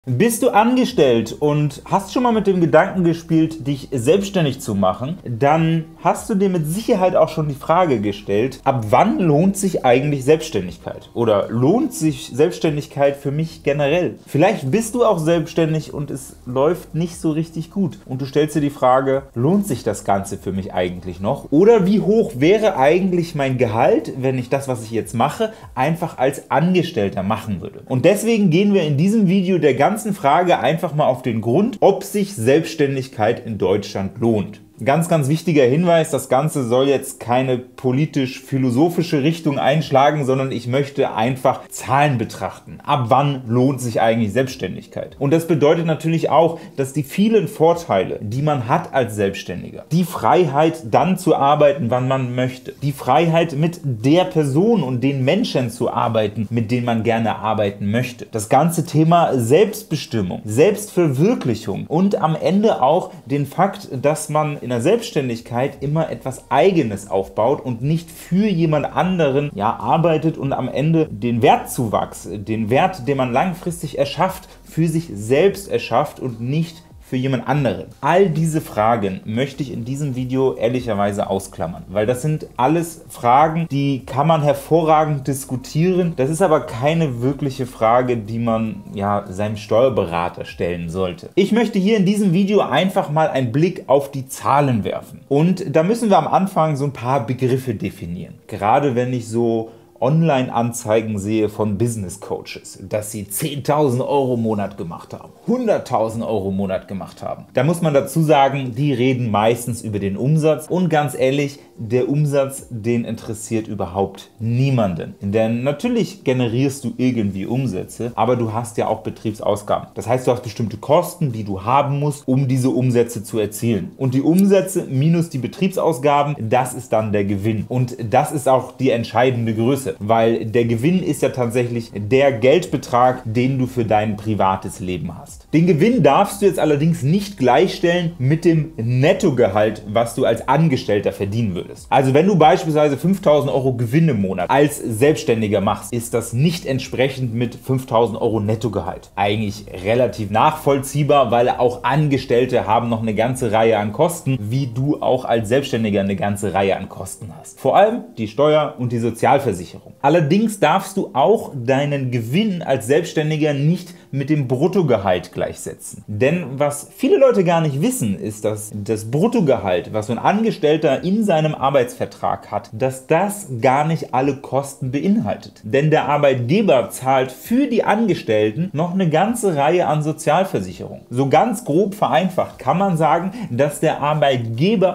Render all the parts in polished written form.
Bist du angestellt und hast schon mal mit dem Gedanken gespielt, dich selbstständig zu machen, dann hast du dir mit Sicherheit auch schon die Frage gestellt, ab wann lohnt sich eigentlich Selbstständigkeit? Oder lohnt sich Selbstständigkeit für mich generell? Vielleicht bist du auch selbstständig und es läuft nicht so richtig gut und du stellst dir die Frage, lohnt sich das Ganze für mich eigentlich noch? Oder wie hoch wäre eigentlich mein Gehalt, wenn ich das, was ich jetzt mache, einfach als Angestellter machen würde? Und deswegen gehen wir in diesem Video der ganzen Frage einfach mal auf den Grund, ob sich Selbstständigkeit in Deutschland lohnt. Ganz, ganz wichtiger Hinweis, das Ganze soll jetzt keine politisch-philosophische Richtung einschlagen, sondern ich möchte einfach Zahlen betrachten. Ab wann lohnt sich eigentlich Selbstständigkeit? Und das bedeutet natürlich auch, dass die vielen Vorteile, die man hat als Selbstständiger, die Freiheit dann zu arbeiten, wann man möchte, die Freiheit mit der Person und den Menschen zu arbeiten, mit denen man gerne arbeiten möchte, das ganze Thema Selbstbestimmung, Selbstverwirklichung und am Ende auch den Fakt, dass man in der Selbstständigkeit immer etwas Eigenes aufbaut und nicht für jemand anderen arbeitet und am Ende den Wertzuwachs, den Wert, den man langfristig erschafft, für sich selbst erschafft und nicht für jemand anderen. All diese Fragen möchte ich in diesem Video ehrlicherweise ausklammern, weil das sind alles Fragen, die kann man hervorragend diskutieren. Das ist aber keine wirkliche Frage, die man seinem Steuerberater stellen sollte. Ich möchte hier in diesem Video einfach mal einen Blick auf die Zahlen werfen. Und da müssen wir am Anfang so ein paar Begriffe definieren. Gerade wenn ich so Online-Anzeigen sehe von Business Coaches, dass sie 10.000 Euro im Monat gemacht haben, 100.000 Euro im Monat gemacht haben. Da muss man dazu sagen, die reden meistens über den Umsatz und ganz ehrlich, der Umsatz, den interessiert überhaupt niemanden. Denn natürlich generierst du irgendwie Umsätze, aber du hast ja auch Betriebsausgaben. Das heißt, du hast bestimmte Kosten, die du haben musst, um diese Umsätze zu erzielen. Und die Umsätze minus die Betriebsausgaben, das ist dann der Gewinn. Und das ist auch die entscheidende Größe. Weil der Gewinn ist ja tatsächlich der Geldbetrag, den du für dein privates Leben hast. Den Gewinn darfst du jetzt allerdings nicht gleichstellen mit dem Nettogehalt, was du als Angestellter verdienen würdest. Also wenn du beispielsweise 5.000 Euro Gewinn im Monat als Selbstständiger machst, ist das nicht entsprechend mit 5.000 Euro Nettogehalt. Eigentlich relativ nachvollziehbar, weil auch Angestellte haben noch eine ganze Reihe an Kosten, wie du auch als Selbstständiger eine ganze Reihe an Kosten hast. Vor allem die Steuer und die Sozialversicherung. Allerdings darfst du auch deinen Gewinn als Selbstständiger nicht mit dem Bruttogehalt gleichsetzen. Denn was viele Leute gar nicht wissen, ist, dass das Bruttogehalt, was so ein Angestellter in seinem Arbeitsvertrag hat, dass das gar nicht alle Kosten beinhaltet. Denn der Arbeitgeber zahlt für die Angestellten noch eine ganze Reihe an Sozialversicherungen. So ganz grob vereinfacht kann man sagen, dass der Arbeitgeber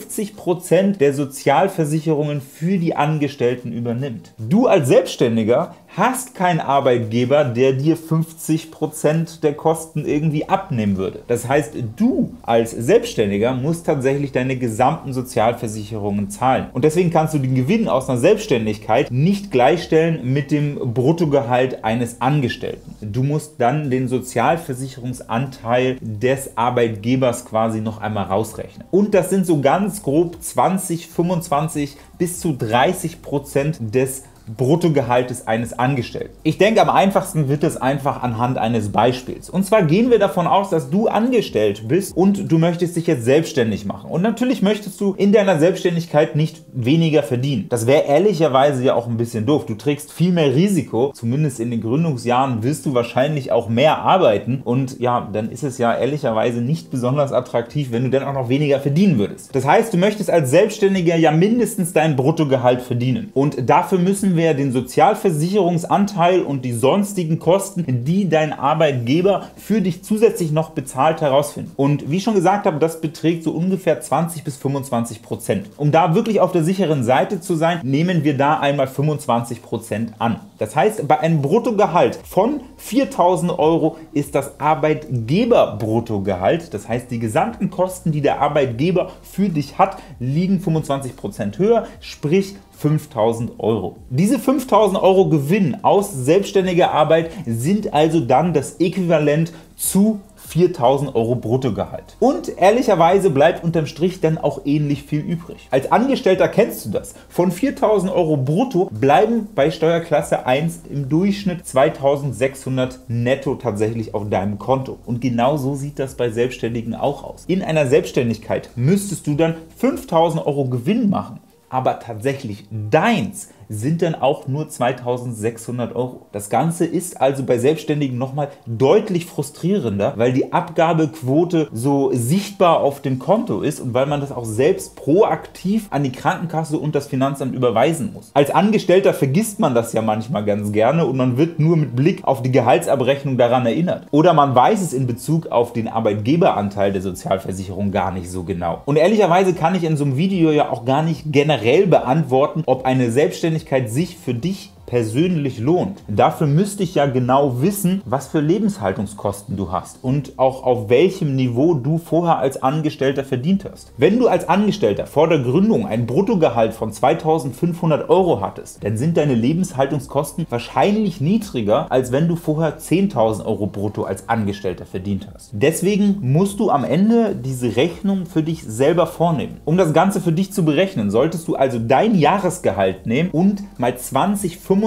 50% der Sozialversicherungen für die Angestellten übernimmt. Du als Selbstständiger hast keinen Arbeitgeber, der dir 50% der Kosten irgendwie abnehmen würde. Das heißt, du als Selbstständiger musst tatsächlich deine gesamten Sozialversicherungen zahlen. Und deswegen kannst du den Gewinn aus einer Selbstständigkeit nicht gleichstellen mit dem Bruttogehalt eines Angestellten. Du musst dann den Sozialversicherungsanteil des Arbeitgebers quasi noch einmal rausrechnen. Und das sind so ganz grob 20, 25 bis zu 30% des Bruttogehaltes eines Angestellten. Ich denke, am einfachsten wird es einfach anhand eines Beispiels. Und zwar gehen wir davon aus, dass du angestellt bist und du möchtest dich jetzt selbstständig machen. Und natürlich möchtest du in deiner Selbstständigkeit nicht weniger verdienen. Das wäre ehrlicherweise ja auch ein bisschen doof. Du trägst viel mehr Risiko. Zumindest in den Gründungsjahren wirst du wahrscheinlich auch mehr arbeiten. Und dann ist es ja ehrlicherweise nicht besonders attraktiv, wenn du dann auch noch weniger verdienen würdest. Das heißt, du möchtest als Selbstständiger ja mindestens dein Bruttogehalt verdienen. Und dafür müssen wir den Sozialversicherungsanteil und die sonstigen Kosten, die dein Arbeitgeber für dich zusätzlich noch bezahlt, herausfinden. Und wie ich schon gesagt habe, das beträgt so ungefähr 20 bis 25%. Um da wirklich auf der sicheren Seite zu sein, nehmen wir da einmal 25% an. Das heißt, bei einem Bruttogehalt von 4.000 Euro ist das Arbeitgeber-Bruttogehalt, das heißt, die gesamten Kosten, die der Arbeitgeber für dich hat, liegen 25% höher, sprich 5.000 Euro. Diese 5.000 Euro Gewinn aus selbstständiger Arbeit sind also dann das Äquivalent zu 4.000 Euro Bruttogehalt. Und ehrlicherweise bleibt unterm Strich dann auch ähnlich viel übrig. Als Angestellter kennst du das. Von 4.000 Euro brutto bleiben bei Steuerklasse 1 im Durchschnitt 2.600 netto tatsächlich auf deinem Konto. Und genau so sieht das bei Selbstständigen auch aus. In einer Selbstständigkeit müsstest du dann 5.000 Euro Gewinn machen. Aber tatsächlich deins sind dann auch nur 2.600 Euro. Das Ganze ist also bei Selbstständigen nochmal deutlich frustrierender, weil die Abgabequote so sichtbar auf dem Konto ist und weil man das auch selbst proaktiv an die Krankenkasse und das Finanzamt überweisen muss. Als Angestellter vergisst man das ja manchmal ganz gerne und man wird nur mit Blick auf die Gehaltsabrechnung daran erinnert. Oder man weiß es in Bezug auf den Arbeitgeberanteil der Sozialversicherung gar nicht so genau. Und ehrlicherweise kann ich in so einem Video ja auch gar nicht generell beantworten, ob eine Selbstständigkeit sich für dich persönlich lohnt. Dafür müsste ich ja genau wissen, was für Lebenshaltungskosten du hast und auch auf welchem Niveau du vorher als Angestellter verdient hast. Wenn du als Angestellter vor der Gründung ein Bruttogehalt von 2.500 Euro hattest, dann sind deine Lebenshaltungskosten wahrscheinlich niedriger, als wenn du vorher 10.000 Euro brutto als Angestellter verdient hast. Deswegen musst du am Ende diese Rechnung für dich selber vornehmen. Um das Ganze für dich zu berechnen, solltest du also dein Jahresgehalt nehmen und mal 25%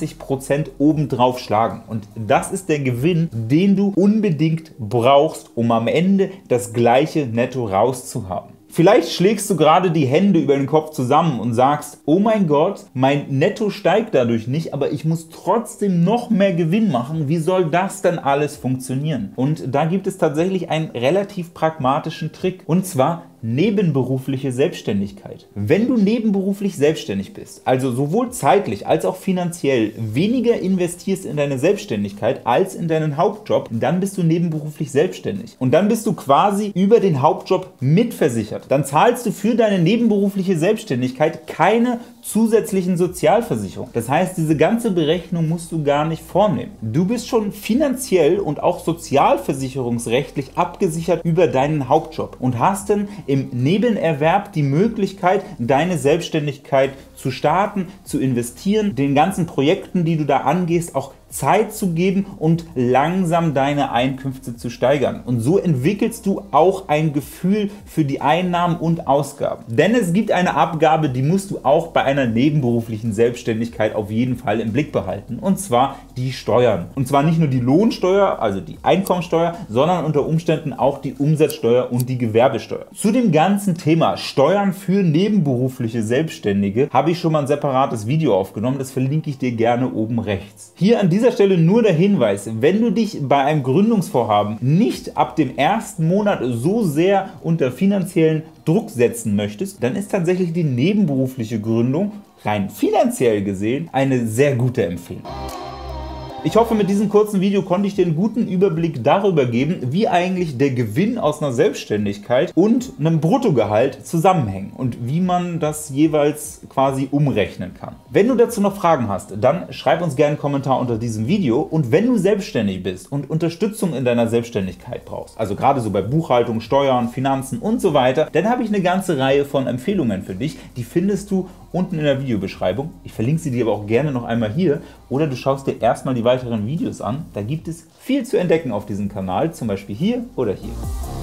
obendrauf schlagen. Und das ist der Gewinn, den du unbedingt brauchst, um am Ende das gleiche Netto rauszuhaben. Vielleicht schlägst du gerade die Hände über den Kopf zusammen und sagst, oh mein Gott, mein Netto steigt dadurch nicht, aber ich muss trotzdem noch mehr Gewinn machen. Wie soll das denn alles funktionieren? Und da gibt es tatsächlich einen relativ pragmatischen Trick. Und zwar nebenberufliche Selbstständigkeit. Wenn du nebenberuflich selbstständig bist, also sowohl zeitlich als auch finanziell weniger investierst in deine Selbstständigkeit als in deinen Hauptjob, dann bist du nebenberuflich selbstständig. Und dann bist du quasi über den Hauptjob mitversichert. Dann zahlst du für deine nebenberufliche Selbstständigkeit keine zusätzlichen Sozialversicherungen. Das heißt, diese ganze Berechnung musst du gar nicht vornehmen. Du bist schon finanziell und auch sozialversicherungsrechtlich abgesichert über deinen Hauptjob und hast dann im Nebenerwerb die Möglichkeit, deine Selbstständigkeit zu starten, zu investieren, den ganzen Projekten, die du da angehst, auch Zeit zu geben und langsam deine Einkünfte zu steigern. Und so entwickelst du auch ein Gefühl für die Einnahmen und Ausgaben. Denn es gibt eine Abgabe, die musst du auch bei einer nebenberuflichen Selbstständigkeit auf jeden Fall im Blick behalten. Und zwar die Steuern. Und zwar nicht nur die Lohnsteuer, also die Einkommensteuer, sondern unter Umständen auch die Umsatzsteuer und die Gewerbesteuer. Zu dem ganzen Thema Steuern für nebenberufliche Selbstständige habe ich schon mal ein separates Video aufgenommen. Das verlinke ich dir gerne oben rechts. Hier an dieser Stelle nur der Hinweis, wenn du dich bei einem Gründungsvorhaben nicht ab dem ersten Monat so sehr unter finanziellen Druck setzen möchtest, dann ist tatsächlich die nebenberufliche Gründung rein finanziell gesehen eine sehr gute Empfehlung. Ich hoffe, mit diesem kurzen Video konnte ich dir einen guten Überblick darüber geben, wie eigentlich der Gewinn aus einer Selbstständigkeit und einem Bruttogehalt zusammenhängen und wie man das jeweils quasi umrechnen kann. Wenn du dazu noch Fragen hast, dann schreib uns gerne einen Kommentar unter diesem Video, und wenn du selbstständig bist und Unterstützung in deiner Selbstständigkeit brauchst, also gerade so bei Buchhaltung, Steuern, Finanzen und so weiter, dann habe ich eine ganze Reihe von Empfehlungen für dich. Die findest du unten in der Videobeschreibung. Ich verlinke sie dir aber auch gerne noch einmal hier, oder du schaust dir erstmal die weiteren Videos an. Da gibt es viel zu entdecken auf diesem Kanal, zum Beispiel hier oder hier.